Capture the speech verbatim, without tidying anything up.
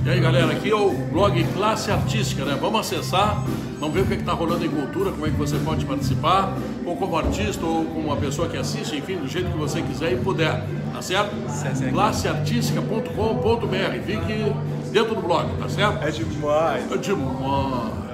E aí, galera, aqui é o blog Classe Artística, né? Vamos acessar, vamos ver o que está rolando em cultura, como é que você pode participar, ou como artista, ou como uma pessoa que assiste, enfim, do jeito que você quiser e puder, tá certo? classe artística ponto com ponto br, fique dentro do blog, tá certo? É demais. É demais.